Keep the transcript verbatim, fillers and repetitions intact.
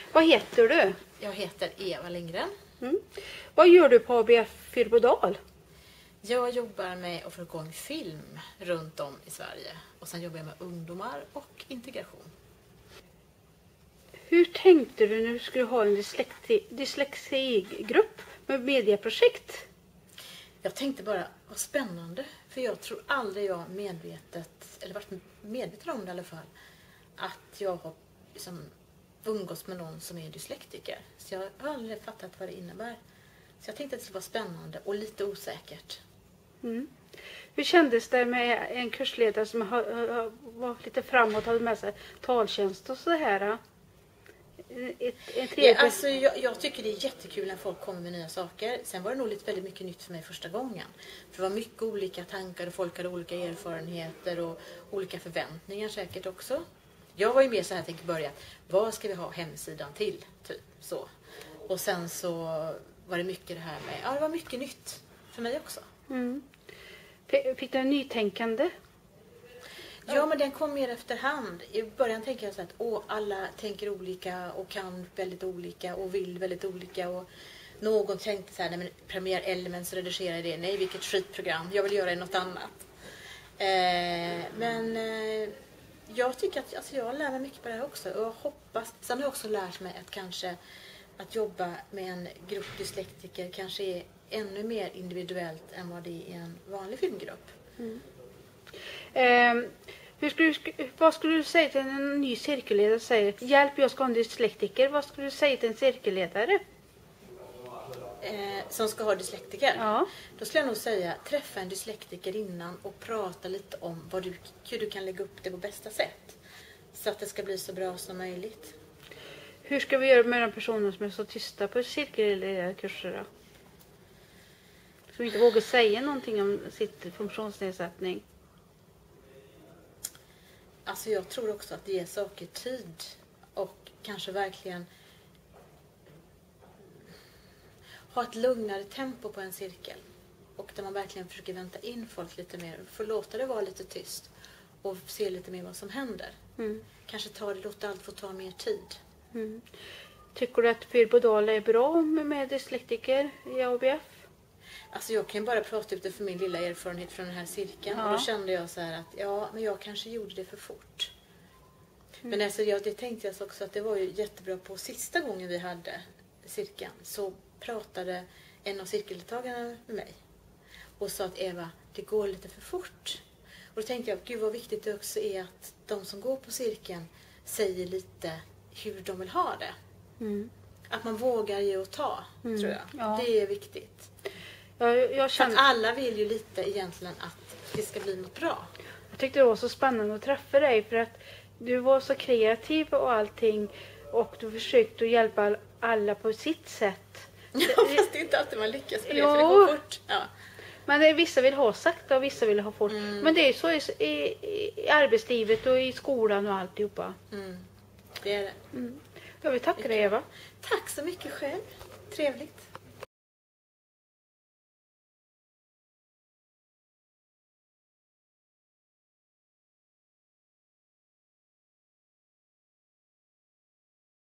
Vad heter du? Jag heter Eva Lindgren. Mm. Vad gör du på A B F Fyrbodal? Jag jobbar med att få igång film runt om i Sverige. Och sen jobbar jag med ungdomar och integration. Hur tänkte du när du skulle ha en dyslexi- dyslexigrupp med medieprojekt? Jag tänkte bara, vad spännande. För jag tror aldrig jag medvetet, eller varit medveten om det i alla fall, att jag har liksom umgås med någon som är dyslektiker. Så jag har aldrig fattat vad det innebär. Så jag tänkte att det skulle vara spännande och lite osäkert. Mm. Hur kändes det med en kursledare som har, har, var lite framåt, hade med sig taltjänst och så här? Ett, ett ja, alltså, jag, jag tycker det är jättekul när folk kommer med nya saker. Sen var det nog lite väldigt mycket nytt för mig första gången. För det var mycket olika tankar och folk hade olika erfarenheter och olika förväntningar säkert också. Jag var ju mer så här, tänker börja, vad ska vi ha hemsidan till? Typ så. Och sen så var det mycket det här med, ja det var mycket nytt för mig också. Mm. Fick du en nytänkande? Ja, men den kom mer efterhand. I början tänker jag så att åh, alla tänker olika och kan väldigt olika och vill väldigt olika. Och någon tänkte så här, nej men Premiere Elements redigerar det. Nej, vilket skitprogram. Jag vill göra något annat. Eh, men eh, jag tycker att alltså, jag lär mig mycket på det här också. Och jag hoppas, sen har jag också lärt mig att kanske att jobba med en grupp dyslektiker kanske är ännu mer individuellt än vad det är i en vanlig filmgrupp. Mm. Eh, hur skulle du, vad skulle du säga till en ny cirkelledare? Säger, hjälp, jag ska ha en dyslektiker. Vad skulle du säga till en cirkelledare? Eh, som ska ha dyslektiker? Ja. Då skulle jag nog säga, träffa en dyslektiker innan och prata lite om vad du, hur du kan lägga upp det på bästa sätt. Så att det ska bli så bra som möjligt. Hur ska vi göra med de personer som är så tysta på cirkelledarkurser? Som inte vågar säga någonting om sitt funktionsnedsättning. Alltså jag tror också att det ger saker tid och kanske verkligen ha ett lugnare tempo på en cirkel. Och där man verkligen försöker vänta in folk lite mer. Få låta det vara lite tyst och se lite mer vad som händer. Mm. Kanske ta det, låta allt få ta mer tid. Mm. Tycker du att Fyrbodal är bra med dyslektiker i A B F? Alltså jag kan bara prata utifrån min lilla erfarenhet från den här cirkeln. Ja. Och då kände jag så här att ja, men jag kanske gjorde det för fort. Mm. Men alltså jag, det tänkte jag också att det var ju jättebra på sista gången vi hade cirkeln. Så pratade en av cirkeldeltagarna med mig. Och sa att Eva, det går lite för fort. Och då tänkte jag, gud vad viktigt det också är att de som går på cirkeln säger lite hur de vill ha det. Mm. Att man vågar ge och ta, mm. tror jag. Ja. Det är viktigt. Jag, jag känner... För att alla vill ju lite egentligen att det ska bli något bra. Jag tyckte det var så spännande att träffa dig för att du var så kreativ och allting och du försökte att hjälpa alla på sitt sätt. Ja, fast det är inte alltid man lyckas med det, för det går fort. Ja. Men det, vissa vill ha sakta och vissa vill ha fort. Mm. Men det är så i, i, i arbetslivet och i skolan och alltihopa. Mm. Det är det. Mm. Jag vill tacka dig, Eva. Tack så mycket själv. Trevligt.